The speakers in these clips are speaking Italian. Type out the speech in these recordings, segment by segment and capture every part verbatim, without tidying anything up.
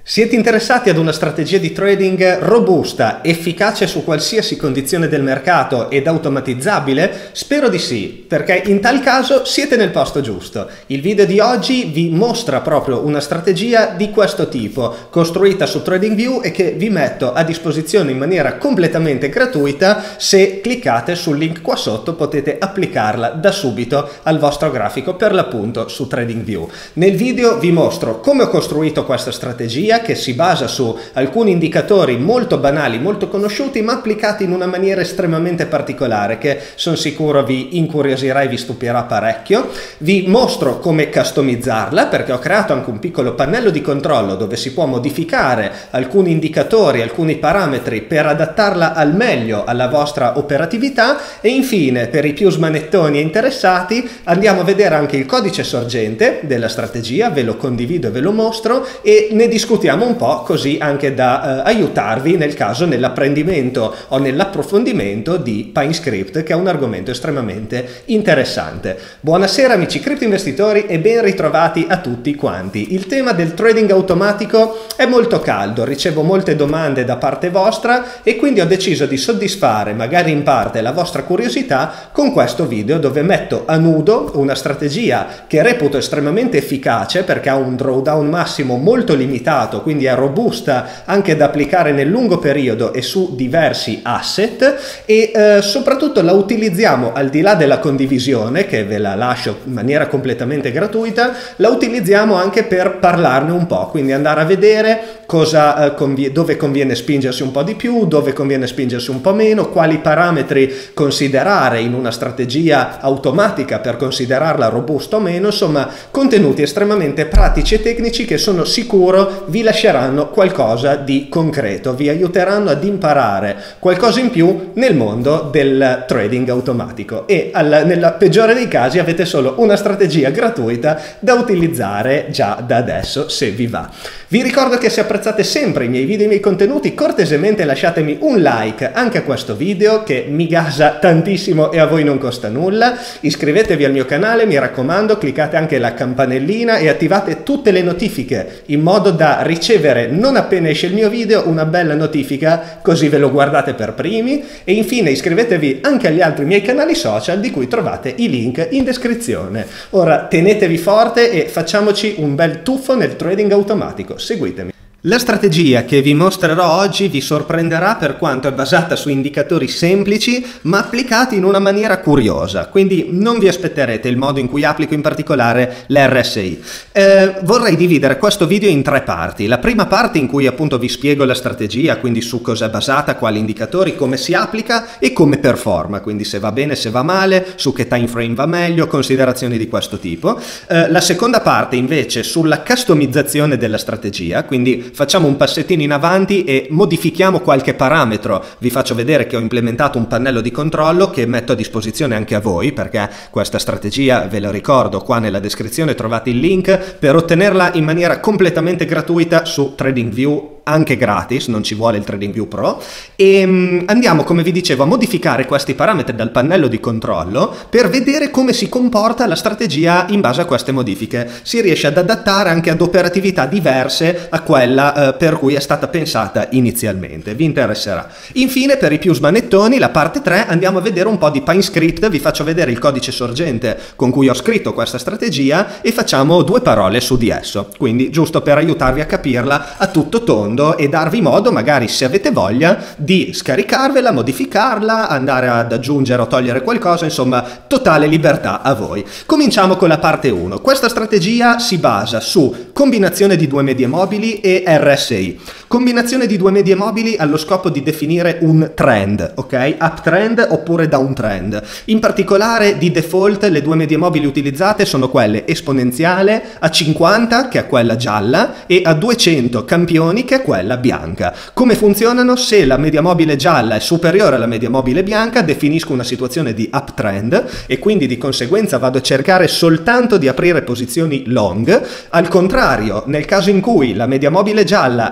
Siete interessati ad una strategia di trading robusta, efficace su qualsiasi condizione del mercato ed automatizzabile? Spero di sì, perché in tal caso siete nel posto giusto. Il video di oggi vi mostra proprio una strategia di questo tipo, costruita su TradingView e che vi metto a disposizione in maniera completamente gratuita. Se cliccate sul link qua sotto potete applicarla da subito al vostro grafico, per l'appunto su TradingView. Nel video vi mostro come ho costruito questa strategia, che si basa su alcuni indicatori molto banali, molto conosciuti, ma applicati in una maniera estremamente particolare che sono sicuro vi incuriosirà e vi stupirà parecchio. Vi mostro come customizzarla, perché ho creato anche un piccolo pannello di controllo dove si può modificare alcuni indicatori, alcuni parametri per adattarla al meglio alla vostra operatività. E infine, per i più smanettoni e interessati, andiamo a vedere anche il codice sorgente della strategia, ve lo condivido e ve lo mostro e ne discutiamo un po', così anche da eh, aiutarvi nel caso nell'apprendimento o nell'approfondimento di PineScript, che è un argomento estremamente interessante. Buonasera amici cripto investitori e ben ritrovati a tutti quanti. Il tema del trading automatico è molto caldo, ricevo molte domande da parte vostra e quindi ho deciso di soddisfare magari in parte la vostra curiosità con questo video, dove metto a nudo una strategia che reputo estremamente efficace perché ha un drawdown massimo molto limitato, quindi è robusta anche da applicare nel lungo periodo e su diversi asset, e eh, soprattutto la utilizziamo al di là della condivisione, che ve la lascio in maniera completamente gratuita, la utilizziamo anche per parlarne un po', quindi andare a vedere cosa, eh, convie dove conviene spingersi un po' di più, dove conviene spingersi un po' meno, quali parametri considerare in una strategia automatica per considerarla robusta o meno. Insomma, contenuti estremamente pratici e tecnici che sono sicuro vi lasceranno qualcosa di concreto, vi aiuteranno ad imparare qualcosa in più nel mondo del trading automatico e al, nella peggiore dei casi avete solo una strategia gratuita da utilizzare già da adesso, se vi va. Vi ricordo che se apprezzate sempre i miei video e i miei contenuti, cortesemente lasciatemi un like anche a questo video, che mi gasa tantissimo e a voi non costa nulla. Iscrivetevi al mio canale, mi raccomando, cliccate anche la campanellina e attivate tutte le notifiche in modo da ricevere, non appena esce il mio video, una bella notifica, così ve lo guardate per primi. E infine iscrivetevi anche agli altri miei canali social, di cui trovate i link in descrizione. Ora tenetevi forte e facciamoci un bel tuffo nel trading automatico. Seguitemi. La strategia che vi mostrerò oggi vi sorprenderà per quanto è basata su indicatori semplici ma applicati in una maniera curiosa, quindi non vi aspetterete il modo in cui applico in particolare l'R S I. Eh, vorrei dividere questo video in tre parti. La prima parte in cui appunto vi spiego la strategia, quindi su cosa è basata, quali indicatori, come si applica e come performa, quindi se va bene, se va male, su che time frame va meglio, considerazioni di questo tipo. Eh, la seconda parte invece sulla customizzazione della strategia, quindi facciamo un passettino in avanti e modifichiamo qualche parametro. Vi faccio vedere che ho implementato un pannello di controllo che metto a disposizione anche a voi, perché questa strategia, ve lo ricordo, qua nella descrizione trovate il link per ottenerla in maniera completamente gratuita su TradingView, anche gratis, non ci vuole il TradingView Pro. E um, andiamo, come vi dicevo, a modificare questi parametri dal pannello di controllo per vedere come si comporta la strategia in base a queste modifiche. Si riesce ad adattare anche ad operatività diverse a quella eh, per cui è stata pensata inizialmente. Vi interesserà. Infine, per i più smanettoni, la parte tre, andiamo a vedere un po' di PineScript. Vi faccio vedere il codice sorgente con cui ho scritto questa strategia e facciamo due parole su di esso, quindi giusto per aiutarvi a capirla a tutto tondo e darvi modo, magari se avete voglia, di scaricarvela, modificarla, andare ad aggiungere o togliere qualcosa, insomma totale libertà a voi. Cominciamo con la parte uno. Questa strategia si basa su combinazione di due medie mobili e R S I. Combinazione di due medie mobili allo scopo di definire un trend, ok? Uptrend oppure downtrend. In particolare, di default, le due medie mobili utilizzate sono quelle esponenziale a cinquanta, che è quella gialla, e a duecento campioni, che è quella bianca. Come funzionano? Se la media mobile gialla è superiore alla media mobile bianca, definisco una situazione di uptrend e quindi di conseguenza vado a cercare soltanto di aprire posizioni long. Al contrario, nel caso in cui la media mobile gialla è sotto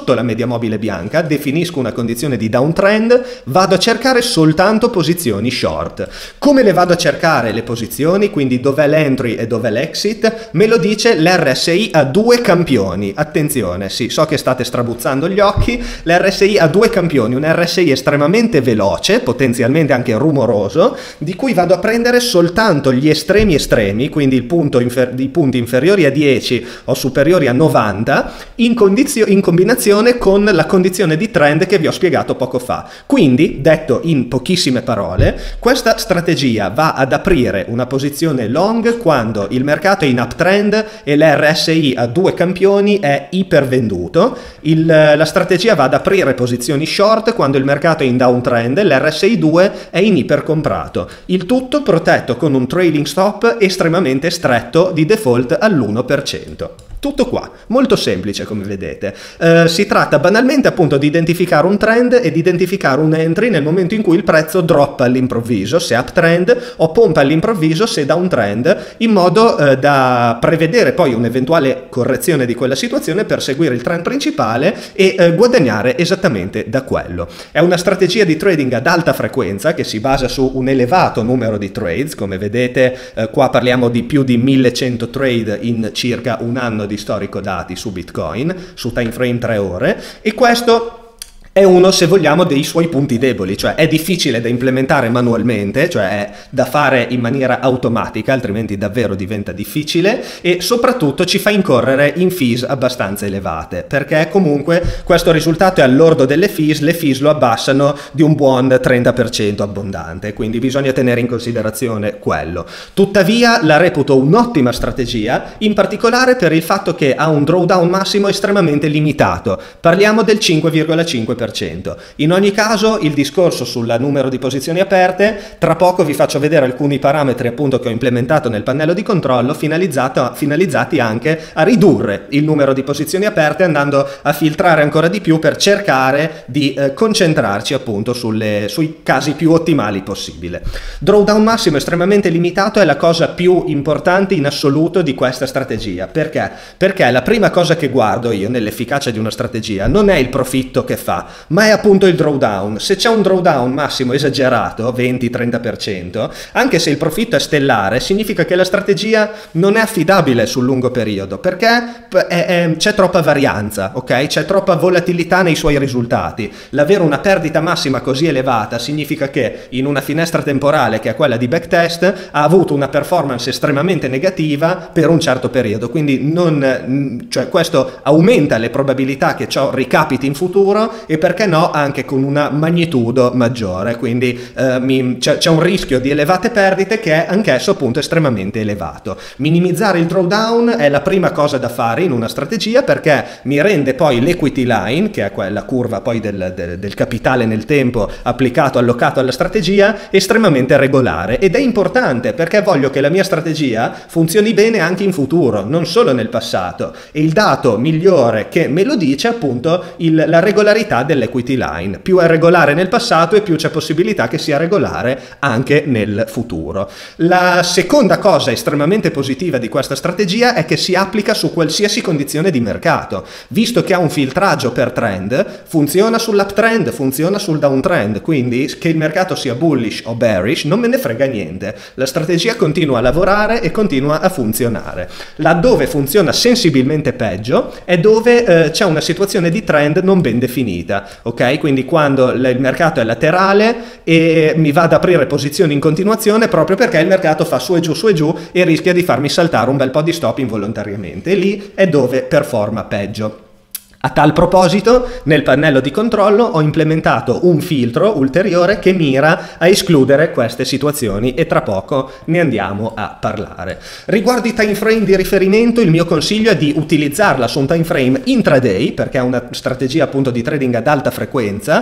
sotto la media mobile bianca, definisco una condizione di downtrend, vado a cercare soltanto posizioni short. Come le vado a cercare le posizioni, quindi dov'è l'entry e dov'è l'exit? Me lo dice l'R S I a due campioni. Attenzione, sì, so che state strabuzzando gli occhi, l'R S I ha due campioni, un R S I estremamente veloce, potenzialmente anche rumoroso, di cui vado a prendere soltanto gli estremi estremi, quindi il punto infer- i punti inferiori a dieci o superiori a novanta, in, condizio- in combinazione con la condizione di trend che vi ho spiegato poco fa. Quindi, detto in pochissime parole, questa strategia va ad aprire una posizione long quando il mercato è in uptrend e l'R S I a due campioni è ipervenduto. Il, la strategia va ad aprire posizioni short quando il mercato è in downtrend e l'R S I due è in ipercomprato. Il tutto protetto con un trailing stop estremamente stretto di default all'uno per cento. Tutto qua, molto semplice come vedete. Eh, si tratta banalmente appunto di identificare un trend e di identificare un entry nel momento in cui il prezzo droppa all'improvviso, se uptrend, o pompa all'improvviso se downtrend, in modo eh, da prevedere poi un'eventuale correzione di quella situazione per seguire il trend principale e eh, guadagnare esattamente da quello. È una strategia di trading ad alta frequenza che si basa su un elevato numero di trades, come vedete eh, qua parliamo di più di millecento trade in circa un anno di storico dati su Bitcoin, su time frame tre ore, e questo è uno, se vogliamo, dei suoi punti deboli, cioè è difficile da implementare manualmente, cioè è da fare in maniera automatica, altrimenti davvero diventa difficile, e soprattutto ci fa incorrere in fees abbastanza elevate, perché comunque questo risultato è all'ordo delle fees, le fees lo abbassano di un buon trenta per cento abbondante, quindi bisogna tenere in considerazione quello. Tuttavia la reputo un'ottima strategia, in particolare per il fatto che ha un drawdown massimo estremamente limitato, parliamo del cinque virgola cinque per cento. In ogni caso il discorso sul numero di posizioni aperte, tra poco vi faccio vedere alcuni parametri appunto che ho implementato nel pannello di controllo finalizzati anche a ridurre il numero di posizioni aperte, andando a filtrare ancora di più per cercare di eh, concentrarci appunto sulle, sui casi più ottimali possibile. Drawdown massimo estremamente limitato è la cosa più importante in assoluto di questa strategia. Perché? Perché la prima cosa che guardo io nell'efficacia di una strategia non è il profitto che fa, ma è appunto il drawdown. Se c'è un drawdown massimo esagerato, venti trenta per cento, anche se il profitto è stellare, significa che la strategia non è affidabile sul lungo periodo, perché c'è troppa varianza, ok? C'è troppa volatilità nei suoi risultati. L'avere una perdita massima così elevata significa che in una finestra temporale, che è quella di backtest, ha avuto una performance estremamente negativa per un certo periodo, quindi non, cioè questo aumenta le probabilità che ciò ricapiti in futuro e perché no anche con una magnitudo maggiore, quindi eh, c'è un rischio di elevate perdite che è anch'esso appunto estremamente elevato. Minimizzare il drawdown è la prima cosa da fare in una strategia, perché mi rende poi l'equity line, che è quella curva poi del, del, del capitale nel tempo applicato, allocato alla strategia, estremamente regolare, ed è importante perché voglio che la mia strategia funzioni bene anche in futuro, non solo nel passato, e il dato migliore che me lo dice appunto il, la regolarità dell'equity line. Più è regolare nel passato e più c'è possibilità che sia regolare anche nel futuro. La seconda cosa estremamente positiva di questa strategia è che si applica su qualsiasi condizione di mercato, visto che ha un filtraggio per trend, funziona sull'uptrend, funziona sul downtrend, quindi che il mercato sia bullish o bearish non me ne frega niente, la strategia continua a lavorare e continua a funzionare. Laddove funziona sensibilmente peggio è dove eh, c'è una situazione di trend non ben definita, ok? Quindi quando il mercato è laterale e mi va ad aprire posizioni in continuazione proprio perché il mercato fa su e giù su e giù e rischia di farmi saltare un bel po' di stop involontariamente, e lì è dove performa peggio. A tal proposito, nel pannello di controllo ho implementato un filtro ulteriore che mira a escludere queste situazioni, e tra poco ne andiamo a parlare. Riguardo i time frame di riferimento, il mio consiglio è di utilizzarla su un time frame intraday, perché è una strategia appunto di trading ad alta frequenza,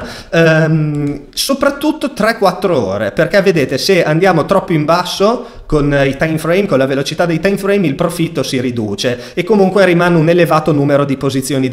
ehm, soprattutto tre quattro ore, perché vedete, se andiamo troppo in basso con i time frame, con la velocità dei time frame, il profitto si riduce e comunque rimane un elevato numero di posizioni da aprire,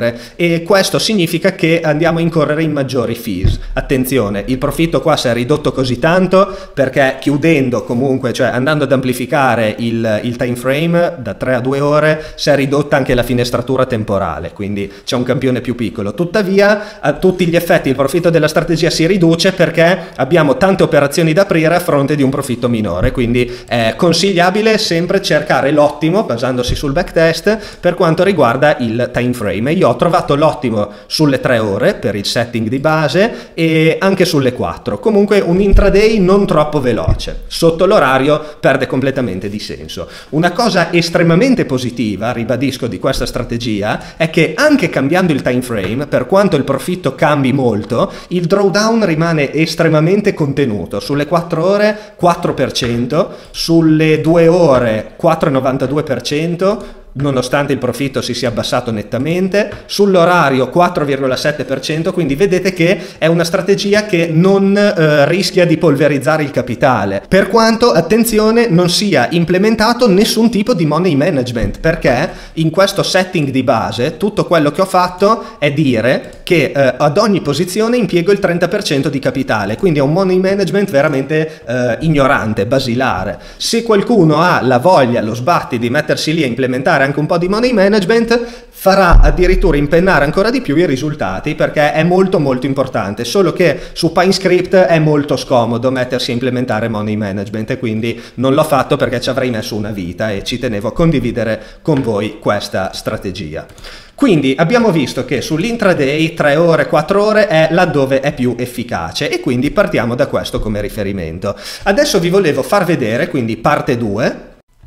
aprire, e questo significa che andiamo a incorrere in maggiori fees. Attenzione, il profitto qua si è ridotto così tanto perché chiudendo comunque, cioè andando ad amplificare il, il time frame da tre a due ore, si è ridotta anche la finestratura temporale, quindi c'è un campione più piccolo. Tuttavia a tutti gli effetti il profitto della strategia si riduce perché abbiamo tante operazioni da aprire a fronte di un profitto minore, quindi è consigliabile sempre cercare l'ottimo basandosi sul backtest per quanto riguarda il time frame. Io ho trovato l'ottimo sulle tre ore per il setting di base e anche sulle quattro, comunque un intraday non troppo veloce, sotto l'orario perde completamente di senso. Una cosa estremamente positiva, ribadisco, di questa strategia è che anche cambiando il time frame, per quanto il profitto cambi molto, il drawdown rimane estremamente contenuto. Sulle quattro ore quattro per cento, sulle due ore quattro virgola novantadue per cento, nonostante il profitto si sia abbassato nettamente, sull'orario quattro virgola sette per cento, quindi vedete che è una strategia che non eh, rischia di polverizzare il capitale, per quanto, attenzione, non sia implementato nessun tipo di money management, perché in questo setting di base tutto quello che ho fatto è dire che eh, ad ogni posizione impiego il trenta per cento di capitale, quindi è un money management veramente eh, ignorante, basilare. Se qualcuno ha la voglia, lo sbatti di mettersi lì a implementare anche un po' di money management, farà addirittura impennare ancora di più i risultati, perché è molto molto importante, solo che su PineScript è molto scomodo mettersi a implementare money management e quindi non l'ho fatto perché ci avrei messo una vita e ci tenevo a condividere con voi questa strategia. Quindi abbiamo visto che sull'intraday tre ore, quattro ore è laddove è più efficace e quindi partiamo da questo come riferimento. Adesso vi volevo far vedere, quindi parte due.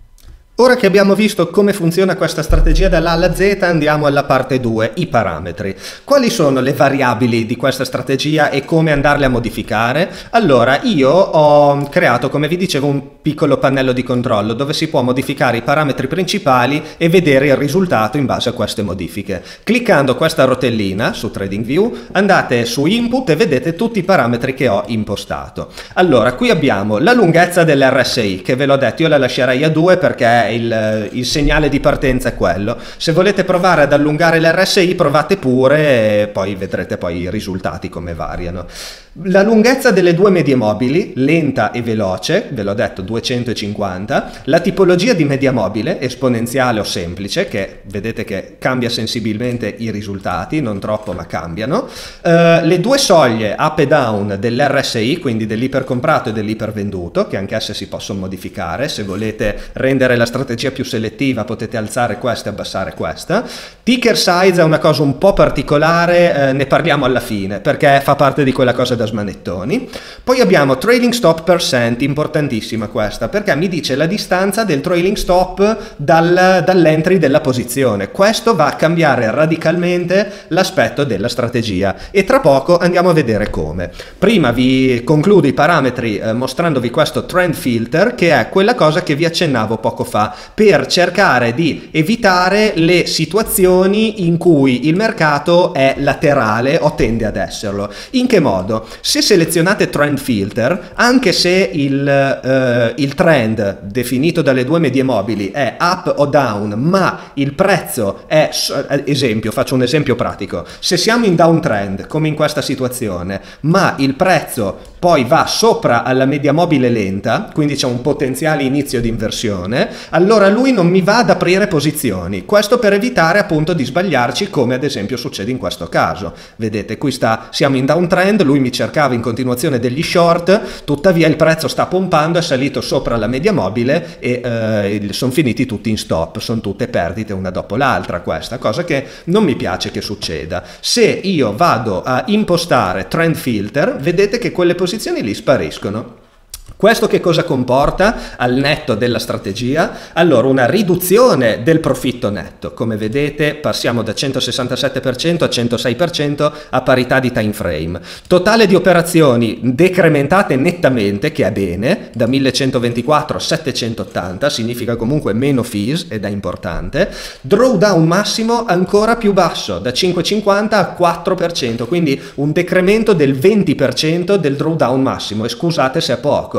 Ora che abbiamo visto come funziona questa strategia dall'A alla Z, andiamo alla parte due, i parametri. Quali sono le variabili di questa strategia e come andarle a modificare? Allora, io ho creato, come vi dicevo, un piccolo pannello di controllo dove si può modificare i parametri principali e vedere il risultato in base a queste modifiche. Cliccando questa rotellina su TradingView, andate su Input e vedete tutti i parametri che ho impostato. Allora, qui abbiamo la lunghezza dell'R S I, che ve l'ho detto, io la lascerei a due perché Il, il segnale di partenza è quello. Se volete provare ad allungare l'R S I, provate pure e poi vedrete poi i risultati come variano. La lunghezza delle due medie mobili, lenta e veloce, ve l'ho detto duecentocinquanta, la tipologia di media mobile, esponenziale o semplice, che vedete che cambia sensibilmente i risultati, non troppo ma cambiano, uh, le due soglie up e down dell'R S I, quindi dell'ipercomprato e dell'ipervenduto, che anch'esse si possono modificare, se volete rendere la strategia più selettiva potete alzare questa e abbassare questa. Ticker size è una cosa un po' particolare, eh, ne parliamo alla fine perché fa parte di quella cosa da smanettoni. Poi abbiamo trailing stop percent, importantissima questa perché mi dice la distanza del trailing stop dal, dall'entry della posizione. Questo va a cambiare radicalmente l'aspetto della strategia e tra poco andiamo a vedere come. Prima vi concludo i parametri eh, mostrandovi questo trend filter, che è quella cosa che vi accennavo poco fa, per cercare di evitare le situazioni in cui il mercato è laterale o tende ad esserlo. In che modo? Se selezionate trend filter, anche se il, eh, il trend definito dalle due medie mobili è up o down, ma il prezzo è, esempio, faccio un esempio pratico, se siamo in downtrend come in questa situazione, ma il prezzo poi va sopra alla media mobile lenta, quindi c'è un potenziale inizio di inversione, allora lui non mi va ad aprire posizioni. Questo per evitare appunto di sbagliarci, come ad esempio succede in questo caso. Vedete, qui sta, siamo in downtrend, lui mi cercava in continuazione degli short, tuttavia il prezzo sta pompando, è salito sopra la media mobile e eh, sono finiti tutti in stop, sono tutte perdite una dopo l'altra, questa cosa che non mi piace che succeda. Se io vado a impostare trend filter, vedete che quelle posizioni lì spariscono. Questo che cosa comporta al netto della strategia? Allora, una riduzione del profitto netto. Come vedete passiamo da centosessantasette per cento a centosei per cento a parità di time frame. Totale di operazioni decrementate nettamente, che è bene, da millecentoventiquattro a settecentottanta, significa comunque meno fees ed è importante. Drawdown massimo ancora più basso, da cinquecentocinquanta a quattro per cento, quindi un decremento del venti per cento del drawdown massimo, e scusate se è poco.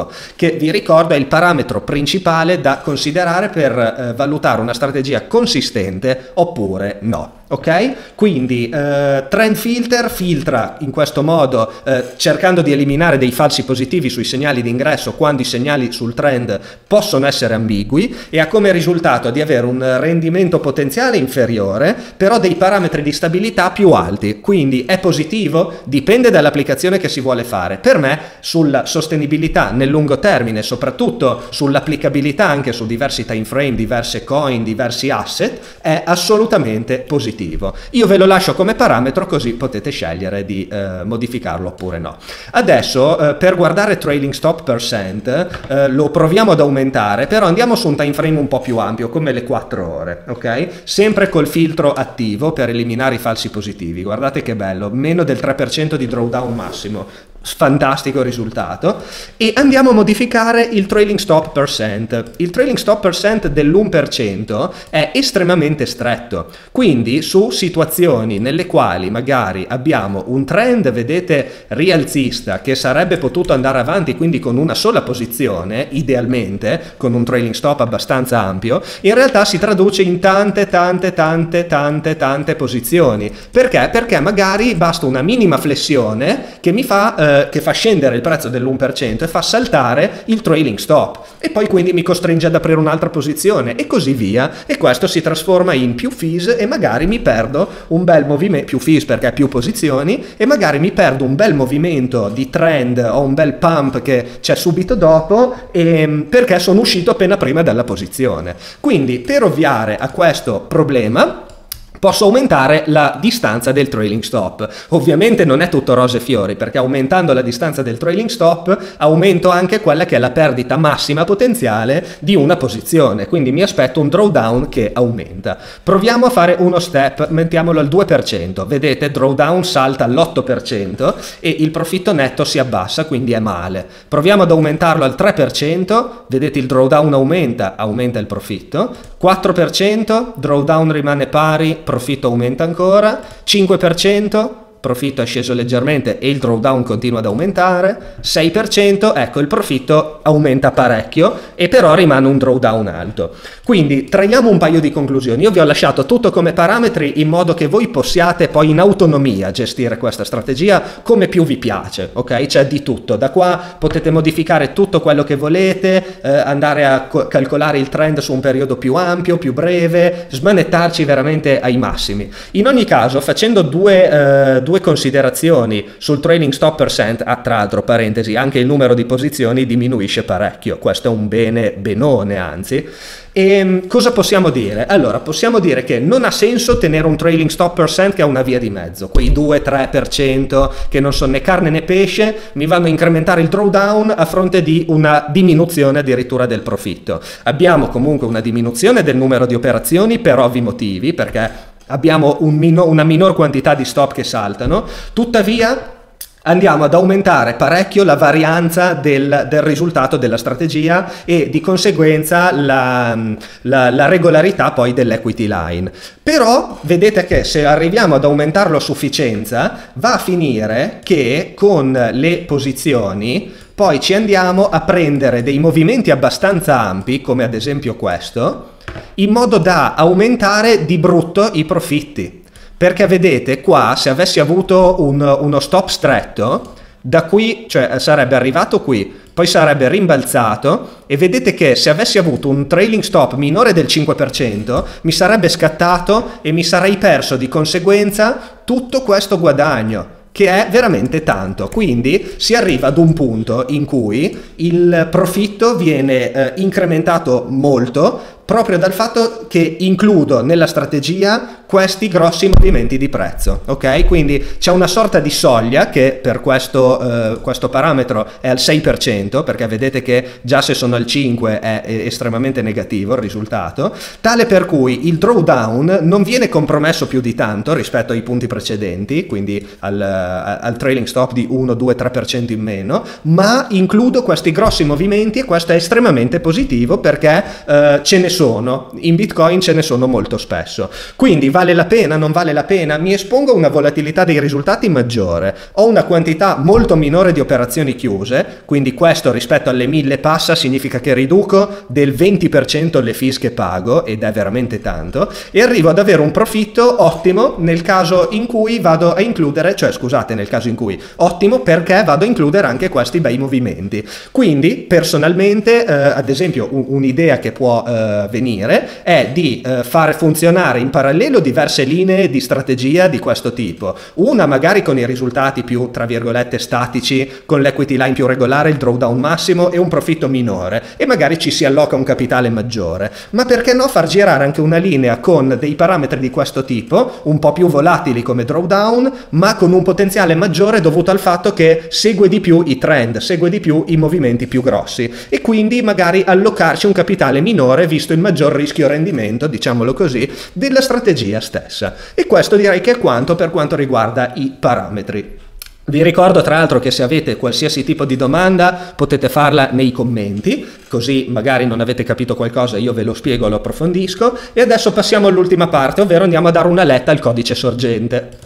positivo, che vi ricordo è il parametro principale da considerare per eh, valutare una strategia consistente oppure no. Ok? Quindi eh, trend filter filtra in questo modo eh, cercando di eliminare dei falsi positivi sui segnali di ingresso quando i segnali sul trend possono essere ambigui, e ha come risultato di avere un rendimento potenziale inferiore però dei parametri di stabilità più alti. Quindi è positivo? Dipende dall'applicazione che si vuole fare. Per me sulla sostenibilità nel lungo termine, soprattutto sull'applicabilità anche su diversi time frame, diverse coin, diversi asset, è assolutamente positivo. Io ve lo lascio come parametro così potete scegliere di eh, modificarlo oppure no. Adesso eh, per guardare trailing stop percent eh, lo proviamo ad aumentare, però andiamo su un time frame un po' più ampio come le quattro ore, ok? Sempre col filtro attivo per eliminare i falsi positivi. Guardate che bello, meno del tre per cento di drawdown massimo. Fantastico risultato. E andiamo a modificare il trailing stop percent. Il trailing stop percent dell'uno per cento è estremamente stretto, quindi su situazioni nelle quali magari abbiamo un trend, vedete, rialzista che sarebbe potuto andare avanti quindi con una sola posizione, idealmente con un trailing stop abbastanza ampio, in realtà si traduce in tante tante tante tante tante posizioni. Perché? Perché magari basta una minima flessione che mi fa eh, che fa scendere il prezzo dell'uno per cento e fa saltare il trailing stop, e poi quindi mi costringe ad aprire un'altra posizione e così via, e questo si trasforma in più fees e magari mi perdo un bel movimento, più fees perché più posizioni, e magari mi perdo un bel movimento di trend o un bel pump che c'è subito dopo e, perché sono uscito appena prima dalla posizione. Quindi per ovviare a questo problema posso aumentare la distanza del trailing stop. Ovviamente non è tutto rose e fiori, perché aumentando la distanza del trailing stop aumento anche quella che è la perdita massima potenziale di una posizione, quindi mi aspetto un drawdown che aumenta. Proviamo a fare uno step, mettiamolo al due per cento, vedete drawdown salta all'otto per cento e il profitto netto si abbassa, quindi è male. Proviamo ad aumentarlo al tre per cento, vedete il drawdown aumenta, aumenta il profitto, quattro per cento, drawdown rimane pari, profitto aumenta ancora, cinque per cento, profitto è sceso leggermente e il drawdown continua ad aumentare, sei per cento, ecco il profitto aumenta parecchio e però rimane un drawdown alto. Quindi traiamo un paio di conclusioni. Io vi ho lasciato tutto come parametri in modo che voi possiate poi in autonomia gestire questa strategia come più vi piace, ok? C'è di tutto, da qua potete modificare tutto quello che volete, eh, andare a calcolare il trend su un periodo più ampio, più breve, smanettarci veramente ai massimi. In ogni caso, facendo due, eh, due considerazioni sul trailing stop percent, ah, tra l'altro parentesi, anche il numero di posizioni diminuisce parecchio, questo è un bene benone anzi. E cosa possiamo dire? Allora, possiamo dire che non ha senso tenere un trailing stop percent che ha una via di mezzo, quei due tre per cento che non sono né carne né pesce, mi vanno a incrementare il drawdown a fronte di una diminuzione addirittura del profitto. Abbiamo comunque una diminuzione del numero di operazioni per ovvi motivi, perché abbiamo un mino- una minor quantità di stop che saltano, tuttavia andiamo ad aumentare parecchio la varianza del, del risultato della strategia e di conseguenza la, la, la regolarità poi dell'equity line. Però vedete che se arriviamo ad aumentarlo a sufficienza va a finire che con le posizioni poi ci andiamo a prendere dei movimenti abbastanza ampi, come ad esempio questo, in modo da aumentare di brutto i profitti. Perché vedete qua, se avessi avuto un, uno stop stretto, da qui, cioè sarebbe arrivato qui, poi sarebbe rimbalzato e vedete che se avessi avuto un trailing stop minore del cinque per cento mi sarebbe scattato e mi sarei perso di conseguenza tutto questo guadagno, che è veramente tanto. Quindi si arriva ad un punto in cui il profitto viene eh, incrementato molto proprio dal fatto che includo nella strategia questi grossi movimenti di prezzo, ok? Quindi c'è una sorta di soglia che per questo, eh, questo parametro è al sei per cento, perché vedete che già se sono al cinque è, è estremamente negativo il risultato, tale per cui il drawdown non viene compromesso più di tanto rispetto ai punti precedenti, quindi al, al trailing stop di uno, due, tre per cento in meno, ma includo questi grossi movimenti e questo è estremamente positivo perché eh, ce ne sono, in Bitcoin ce ne sono molto spesso. Quindi vale la pena, non vale la pena? Mi espongo a una volatilità dei risultati maggiore, ho una quantità molto minore di operazioni chiuse, quindi questo rispetto alle mille passa significa che riduco del venti per cento le fees che pago, ed è veramente tanto, e arrivo ad avere un profitto ottimo nel caso in cui vado a includere, cioè scusate, nel caso in cui, ottimo perché vado a includere anche questi bei movimenti. Quindi personalmente, eh, ad esempio, un, un'idea che può eh, venire è di eh, fare funzionare in parallelo diverse linee di strategia di questo tipo. Una magari con i risultati più, tra virgolette, statici, con l'equity line più regolare, il drawdown massimo e un profitto minore, e magari ci si alloca un capitale maggiore. Ma perché no far girare anche una linea con dei parametri di questo tipo, un po' più volatili come drawdown, ma con un potenziale maggiore dovuto al fatto che segue di più i trend, segue di più i movimenti più grossi, e quindi magari allocarci un capitale minore visto il maggior rischio rendimento, diciamolo così, della strategia stessa. E questo direi che è quanto per quanto riguarda i parametri. Vi ricordo tra l'altro che se avete qualsiasi tipo di domanda potete farla nei commenti, così magari non avete capito qualcosa, io ve lo spiego, lo approfondisco. E adesso passiamo all'ultima parte, ovvero andiamo a dare una letta al codice sorgente.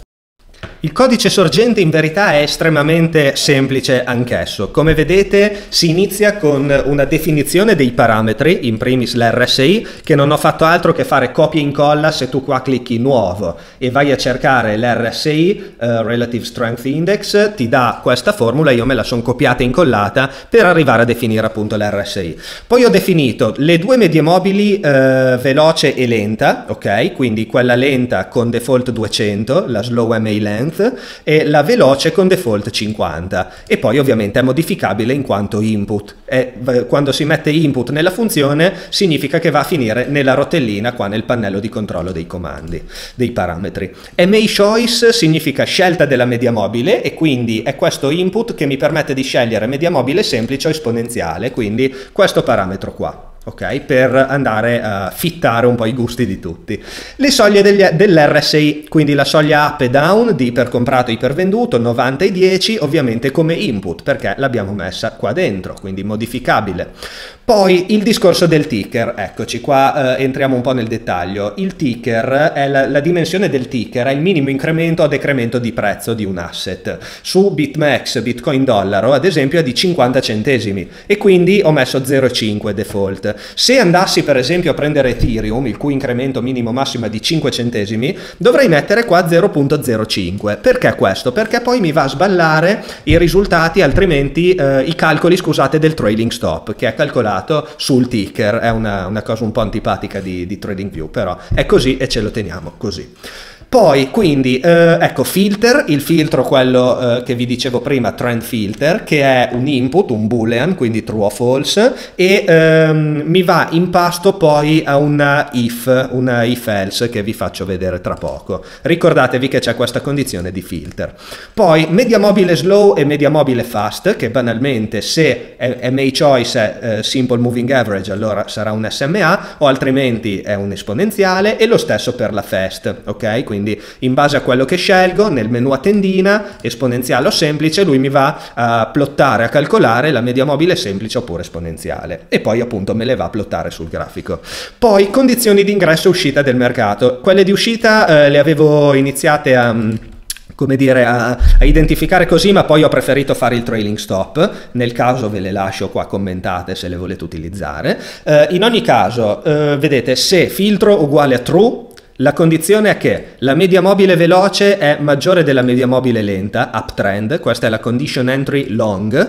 Il codice sorgente in verità è estremamente semplice anch'esso. Come vedete si inizia con una definizione dei parametri, in primis l'R S I, che non ho fatto altro che fare copia e incolla. Se tu qua clicchi nuovo e vai a cercare l'R S I, uh, Relative Strength Index, ti dà questa formula, io me la sono copiata e incollata per arrivare a definire appunto l'R S I. Poi ho definito le due medie mobili uh, veloce e lenta, ok? Quindi quella lenta con default duecento, la slow M A length, e la veloce con default cinquanta, e poi ovviamente è modificabile in quanto input, e quando si mette input nella funzione significa che va a finire nella rotellina qua nel pannello di controllo dei comandi, dei parametri. M A choice significa scelta della media mobile, e quindi è questo input che mi permette di scegliere media mobile semplice o esponenziale, quindi questo parametro qua. Ok, per andare a fittare un po' i gusti di tutti. Le soglie dell'R S I, quindi la soglia up e down di ipercomprato e ipervenduto, novanta e dieci, ovviamente come input perché l'abbiamo messa qua dentro, quindi modificabile. Poi il discorso del ticker, eccoci qua, eh, entriamo un po' nel dettaglio. Il ticker è la, la dimensione del ticker, è il minimo incremento o decremento di prezzo di un asset. Su BitMEX, Bitcoin dollaro, ad esempio è di cinquanta centesimi, e quindi ho messo zero virgola cinque default. Se andassi per esempio a prendere Ethereum, il cui incremento minimo massimo è di cinque centesimi, dovrei mettere qua zero virgola zero cinque. Perché questo? Perché poi mi va a sballare i risultati, altrimenti eh, i calcoli, scusate, del trailing stop, che è calcolato sul ticker. È una, una cosa un po' antipatica di, di TradingView, però è così e ce lo teniamo così. Poi quindi eh, ecco filter, il filtro quello eh, che vi dicevo prima, trend filter, che è un input, un boolean, quindi true o false, e ehm, mi va in pasto poi a una if, una if else che vi faccio vedere tra poco. Ricordatevi che c'è questa condizione di filter. Poi media mobile slow e media mobile fast, che banalmente se M A choice è eh, simple moving average allora sarà un S M A, o altrimenti è un esponenziale, e lo stesso per la fast, ok? Quindi Quindi in base a quello che scelgo nel menu a tendina, esponenziale o semplice, lui mi va a plottare, a calcolare la media mobile semplice oppure esponenziale, e poi appunto me le va a plottare sul grafico. Poi condizioni di ingresso e uscita del mercato. Quelle di uscita eh, le avevo iniziate a... come dire, a, a identificare così, ma poi ho preferito fare il trailing stop. Nel caso ve le lascio qua commentate se le volete utilizzare. Eh, in ogni caso, eh, vedete, se filtro uguale a true, la condizione è che la media mobile veloce è maggiore della media mobile lenta, uptrend, questa è la condition entry long,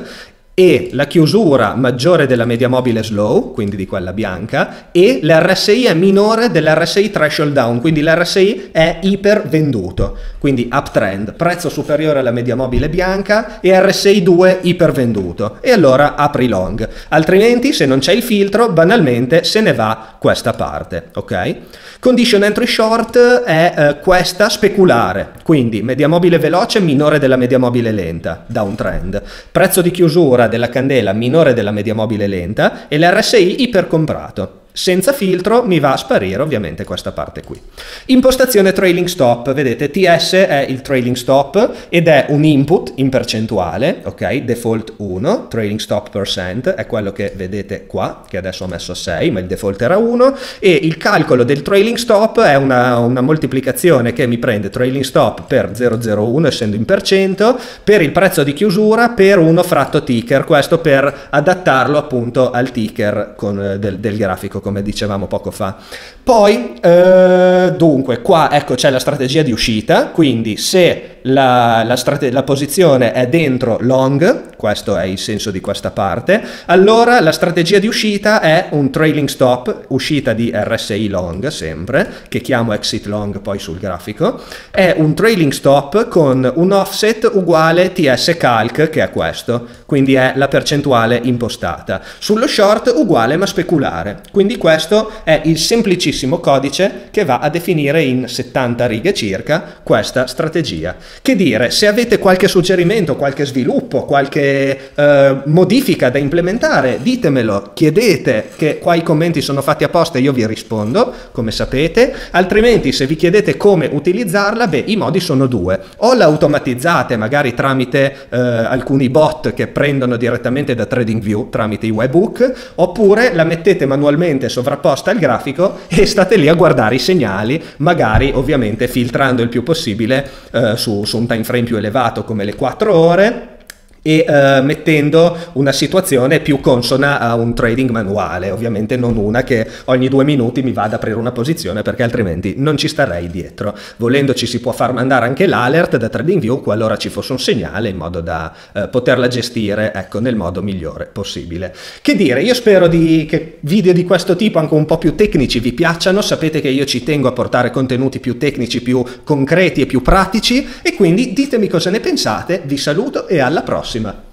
e la chiusura maggiore della media mobile slow, quindi di quella bianca, e l'R S I è minore dell'R S I threshold down, quindi l'R S I è ipervenduto, quindi uptrend, prezzo superiore alla media mobile bianca, e R S I due ipervenduto, e allora apri long. Altrimenti, se non c'è il filtro, banalmente se ne va questa parte, ok? Condition entry short è eh, questa speculare, quindi media mobile veloce minore della media mobile lenta, downtrend, prezzo di chiusura della candela minore della media mobile lenta, e l'R S I ipercomprato. Senza filtro mi va a sparire ovviamente questa parte qui. Impostazione trailing stop, vedete T S è il trailing stop ed è un input in percentuale, ok, default uno, trailing stop percent è quello che vedete qua, che adesso ho messo a sei ma il default era uno, e il calcolo del trailing stop è una, una moltiplicazione che mi prende trailing stop per zero virgola zero uno essendo in percento, per il prezzo di chiusura per uno fratto ticker, questo per adattarlo appunto al ticker con, del, del grafico come dicevamo poco fa. Poi eh, dunque qua ecco c'è la strategia di uscita, quindi se la, la, la posizione è dentro long, questo è il senso di questa parte, allora la strategia di uscita è un trailing stop, uscita di R S I long sempre, che chiamo exit long poi sul grafico, è un trailing stop con un offset uguale T S calc, che è questo, quindi è la percentuale impostata. Sullo short uguale ma speculare, quindi questo è il semplicissimo codice che va a definire in settanta righe circa questa strategia. Che dire, se avete qualche suggerimento, qualche sviluppo, qualche eh, modifica da implementare, ditemelo, chiedete, che qua i commenti sono fatti apposta e io vi rispondo, come sapete, altrimenti se vi chiedete come utilizzarla, beh, i modi sono due, o la automatizzate magari tramite eh, alcuni bot che prendono direttamente da TradingView tramite i webhook, oppure la mettete manualmente sovrapposta al grafico e state lì a guardare i segnali, magari ovviamente filtrando il più possibile eh, su su un time frame più elevato come le quattro ore e uh, mettendo una situazione più consona a un trading manuale, ovviamente non una che ogni due minuti mi va ad aprire una posizione, perché altrimenti non ci starei dietro. Volendo ci si può far mandare anche l'alert da TradingView qualora ci fosse un segnale, in modo da uh, poterla gestire, ecco, nel modo migliore possibile. Che dire, io spero di, che video di questo tipo, anche un po' più tecnici, vi piacciono. Sapete che io ci tengo a portare contenuti più tecnici, più concreti e più pratici, e quindi ditemi cosa ne pensate. Vi saluto e alla prossima.